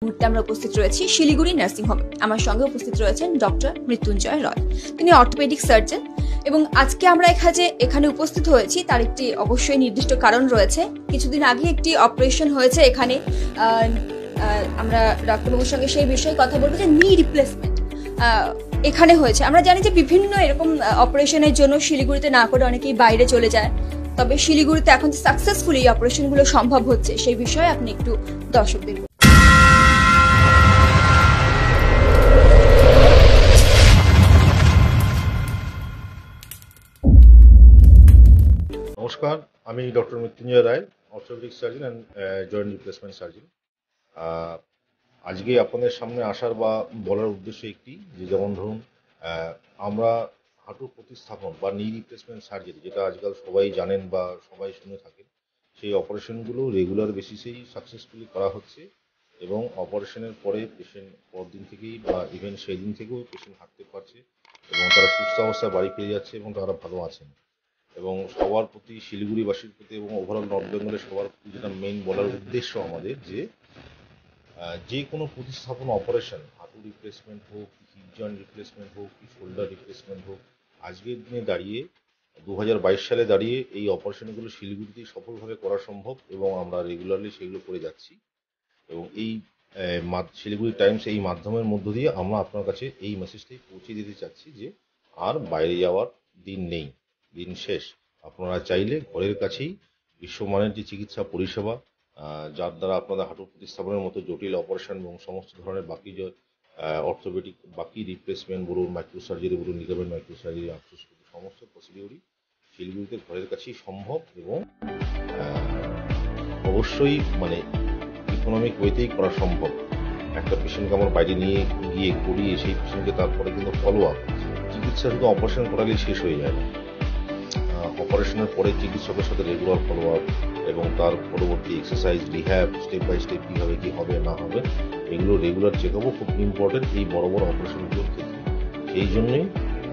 মুহূর্তে আমরা উপস্থিত রয়েছি শিলিগুড়ি নার্সিং হোমে। আমার সঙ্গে উপস্থিত রয়েছেন ডক্টর মৃত্যুঞ্জয় রয়। তিনি অর্থোপেডিক সার্জন এবং আজকে আমরা এখানে উপস্থিত হয়েছি তার একটি অবশ্যই নির্দিষ্ট কারণ রয়েছে। কিছুদিন আগে একটি অপারেশন হয়েছে এখানে। আমরা ডাক্তারবাবুর সঙ্গে সেই বিষয়ে কথা বলবো যে নি রিপ্লেসমেন্ট এখানে হয়েছে। আমরা জানি যে বিভিন্ন এরকম অপারেশনের জন্য শিলিগুড়িতে না করে অনেকেই বাইরে চলে যায়, তবে শিলিগুড়িতে এখন সাকসেসফুলি এই অপারেশনগুলো সম্ভব হচ্ছে সেই বিষয়ে আপনি একটু দর্শকদের। নমস্কার, আমি doctor Mrityunjoy Roy, orthopaedic surgeon and joint replacement surgeon. আজকে আপনাদের সামনে আসার বা বলার উদ্দেশ্য একটি যে, যেমন ধরুন আমরা হাঁটুর প্রতিস্থাপন বা নি রিপ্লেসমেন্ট সার্জারি, যেটা আজকাল সবাই জানেন বা সবাই শুনে থাকেন, সেই অপারেশনগুলো রেগুলার বেসিসেই সাকসেসফুলি করা হচ্ছে এবং অপারেশনের পরে পেশেন্ট পরদিন থেকেই বা ইভেন সেই দিন থেকেও পেশেন্ট হাঁটতে পারছে এবং তারা সুস্থ অবস্থায় বাড়ি ফিরে যাচ্ছে এবং তারা ভালো আছেন। এবং সবার প্রতি, শিলিগুড়িবাসীর প্রতি এবং ওভারঅল নর্থ বেঙ্গলের সবার প্রতি যেটা মেইন বলার উদ্দেশ্য আমাদের, যে কোনো প্রতিস্থাপন অপারেশন, হাঁটু রিপ্লেসমেন্ট হোক, হিপ জয়েন্ট রিপ্লেসমেন্ট হোক, কি শোল্ডার রিপ্লেসমেন্ট হোক, আজকের দিনে দাঁড়িয়ে 2022 সালে দাঁড়িয়ে এই অপারেশনগুলো শিলিগুড়িতেই সফলভাবে করা সম্ভব এবং আমরা রেগুলারলি সেগুলো করে যাচ্ছি। এবং এই শিলিগুড়ি টাইমস এই মাধ্যমের মধ্য দিয়ে আমরা আপনার কাছে এই মেসেজটাই পৌঁছে দিতে চাচ্ছি যে আর বাইরে যাওয়ার দিন নেই, দিন শেষ। আপনারা চাইলে ঘরের কাছেই বিশ্বমানের যে চিকিৎসা পরিষেবা, যার দ্বারা আপনাদের হাঁটু প্রতিস্থাপনের মতো জটিল অপারেশন এবং সমস্ত ধরনের বাকি যে অর্থোপেডিক বাকি রিপ্লেসমেন্ট বলুন, মাইক্রোসার্জারি বলুন, লিগামেন্ট মাইক্রোসার্জারি, আর্থ্রোস্কোপি, সমস্ত পসিবিলিটি শিলিগুড়িতে ঘরের কাছেই সম্ভব এবং অবশ্যই ইকোনমিক ওয়েতেই করা সম্ভব। একটা পেশেন্টকে আমার বাইরে নিয়ে গিয়ে করিয়ে সেই পেশেন্টকে তারপরে কিন্তু ফলো আপ, চিকিৎসা শুধু অপারেশন করালেই শেষ হয়ে যায় না। অপারেশনের পরে চিকিৎসকের সাথে রেগুলার ফলো আপ এবং তার পরবর্তী exercise, rehab, step by step কীভাবে কী হবে না হবে, এগুলো রেগুলার চেক আপও খুব ইম্পর্টেন্ট এই বড় বড় অপারেশনগুলোর ক্ষেত্রে। সেই জন্যই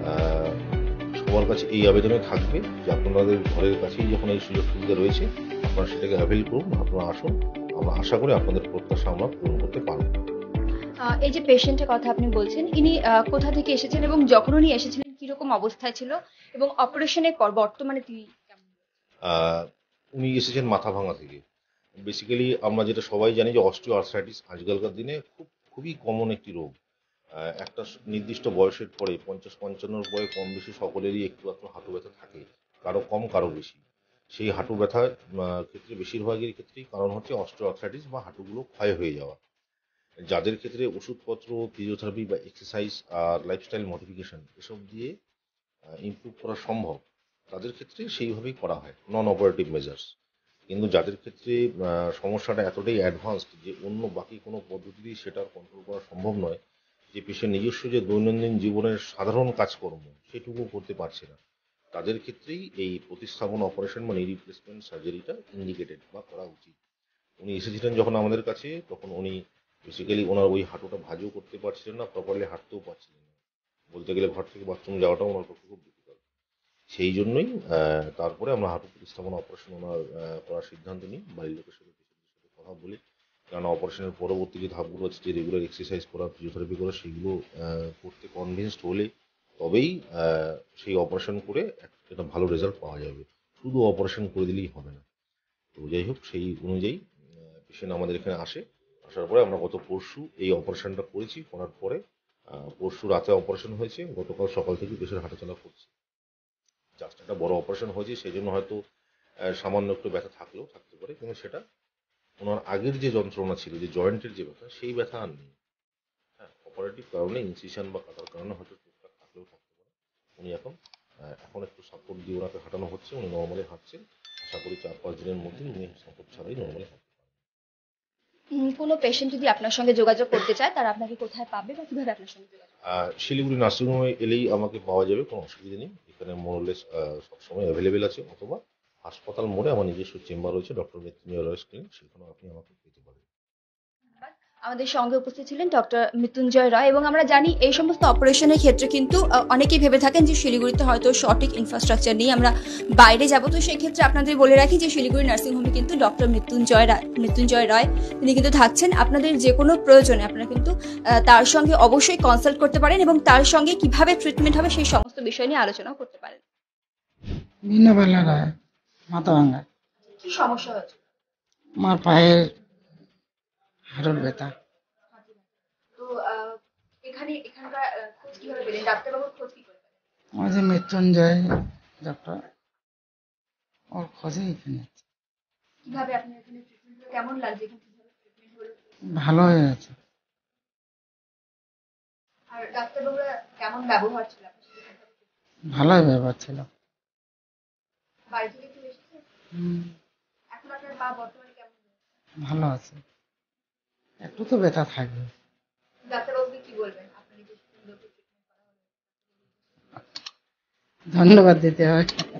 সবার কাছে এই আবেদনে থাকবে যে আপনাদের ঘরের কাছেই যখন এই সুযোগ সুবিধা রয়েছে, আপনারা সেটাকে অ্যাভেল করুন, আপনারা আসুন। আমরা আশা করি আপনাদের প্রত্যাশা আমরা পূরণ করতে পারব। এই যে পেশেন্টের কথা আপনি বলছেন, ইনি কোথা থেকে এসেছেন এবং যখন উনি এসেছিলেন কিরকম অবস্থায় ছিল এবং অপারেশনের পর বর্তমানে তিনি কেমন? উনি এসেছেন মাথা ভাঙা থেকে। বেসিক্যালি আমরা যেটা সবাই জানি যে অস্টিও আর্থ্রাইটিস আজকালকার দিনে খুবই কমন একটি রোগ। একটা নির্দিষ্ট বয়সের পরে 50-55 পরে কম বেশি সকলেরই একটু হাঁটু ব্যথা থাকে, কারো কম কারো বেশি। সেই হাঁটু ব্যথার ক্ষেত্রে বেশিরভাগের ক্ষেত্রেই কারণ হচ্ছে অস্টিও আর্থ্রাইটিস বা হাঁটুগুলো ক্ষয় হয়ে যাওয়া। যাদের ক্ষেত্রে ওষুধপত্র, ফিজিওথেরাপি বা এক্সারসাইজ আর লাইফস্টাইল মডিফিকেশন এসব দিয়ে ইমপ্রুভ করা সম্ভব, তাদের ক্ষেত্রে সেইভাবেই করা হয়, নন অপারেটিভ মেজার্স। কিন্তু যাদের ক্ষেত্রে সমস্যাটা এতটাই অ্যাডভান্সড যে অন্য বাকি কোনো পদ্ধতিতেই সেটা কন্ট্রোল করা সম্ভব নয়, যে পেশেন্ট নিজস্ব যে দৈনন্দিন জীবনের সাধারণ কাজকর্ম সেটুকু করতে পারছে না, তাদের ক্ষেত্রেই এই প্রতিস্থাপন অপারেশন বা নি রিপ্লেসমেন্ট সার্জারিটা ইন্ডিকেটেড বা করা উচিত। উনি এসেছিলেন যখন আমাদের কাছে, তখন উনি বেসিক্যালি ওনার ওই হাঁটুটা ভাঁজও করতে পারছিলেন না, প্রপারলি হাঁটতেও পারছিলেন না, বলতে গেলে ঘর থেকে বাথরুম যাওয়াটাও ওনার পক্ষে খুব ডিফিকাল্ট। সেই জন্যই তারপরে আমরা হাঁটু প্রতিস্থাপন অপারেশন ওনার করার সিদ্ধান্ত নিই, বাড়ির লোকের সাথে পেশেন্টের সাথে কথা বলি। কারণ অপারেশনের পরবর্তী যে ধাপগুলো আছে, যে রেগুলার এক্সারসাইজ করা, ফিজিওথেরাপি করা, সেগুলো করতে কনভিন্সড হলে তবেই সেই অপারেশন করে একটা ভালো রেজাল্ট পাওয়া যাবে। শুধু অপারেশন করে দিলেই হবে না। তো যাই হোক, সেই অনুযায়ী পেশেন্ট আমাদের এখানে আসার পরে আমরা গত পরশু এই অপারেশনটা করেছি। করার পরে পরশু রাতে অপারেশন হয়েছে, গতকাল সকাল থেকে পেশেন্ট হাঁটাচলা করছে। জাস্ট একটা বড় অপারেশন হয়েছে, সেই জন্য হয়তো সামান্য একটু ব্যথা থাকতে পারে, কিন্তু সেটা ওনার আগের যে যন্ত্রণা ছিল, যে জয়েন্টের যে ব্যথা, সেই ব্যথা আর নেই। হ্যাঁ, অপারেটিভ কারণে, ইনসিশন বা কাটার কারণে হয়তো টুকটাক থাকতে পারে। উনি এখন একটু সাপোর্ট দিয়ে ওনাকে হাঁটানো হচ্ছে, উনি নর্মালি হাঁটছেন। আশা করি 4-5 দিনের মধ্যে উনি সাপোর্ট ছাড়াই নর্মালি হাঁটতে পারবেন। কোনো পেশেন্ট যদি আপনার সঙ্গে যোগাযোগ করতে চায়, তারা আপনাকে কোথায় পাবে বা কিভাবে আপনার সঙ্গে যোগাযোগ? শিলিগুড়ি নার্সিং হোমে এলেই আমাকে পাওয়া যাবে, কোনো অসুবিধা নেই। এখানে মোরলেস সবসময় অ্যাভেলেবেল আছে, অথবা হাসপাতাল মোড়ে আমার নিজস্ব চেম্বার রয়েছে, ডক্টর মৃত্যুঞ্জয় রয়েস ক্লিনিক, সেখানেও আপনি আমাকে পেতে পারেন। আমাদের সঙ্গে উপস্থিত ছিলেন ডক্টর মৃত্যুঞ্জয় রায়, এবং আমরা জানি এই সমস্ত অপারেশনের ক্ষেত্রে কিন্তু অনেকেই ভেবে থাকেন যে শিলিগুড়িতে হয়তো সঠিক ইনফ্রাস্ট্রাকচার নেই, আমরা বাইরে যাব। তো সেই ক্ষেত্রে আপনাদের বলে রাখি যে শিলিগুড়ি নার্সিং হোমে কিন্তু ডক্টর মৃত্যুঞ্জয় রায় তিনি কিন্তু থাকছেন। আপনাদের যে কোনো প্রয়োজনে আপনারা কিন্তু তার সঙ্গে অবশ্যই কনসাল্ট করতে পারেন এবং তার সঙ্গে কিভাবে ট্রিটমেন্ট হবে সেই সমস্ত বিষয় নিয়ে আলোচনা করতে পারেন। ভিন্নবেলা রায়, মাথা ভাঙা। কি সমস্যা হচ্ছে? আমার পায়ের হাড়ের ব্যথা। তো এখানকার খোঁজ কিভাবে পেলেন? ডাক্তারবাবুর খোঁজ কি করে পেলেন? আমার যে মৃত্যুঞ্জয় ডক্টর, ওর খোঁজে এখানে কিভাবে আপনি এখানে ট্রিটমেন্ট কেমন লাগছে? এখানে কিভাবে ট্রিটমেন্ট হলো? ভালো হয়ে গেছে। আর ডাক্তারবাবুরা কেমন ব্যবহার ছিল আপনার সাথে? ভালোই ব্যাপার ছিল। বাড়ি থেকে কেউ এসেছে? এখন আপনার পা বর্তমানে কেমন? ভালো আছে, একটু তো ব্যথা থাকবে। ডাক্তারবাবুকে কি বলবেন আপনি যে সুন্দর ট্রিটমেন্ট করা হলো? ধন্যবাদ দিতে হয়।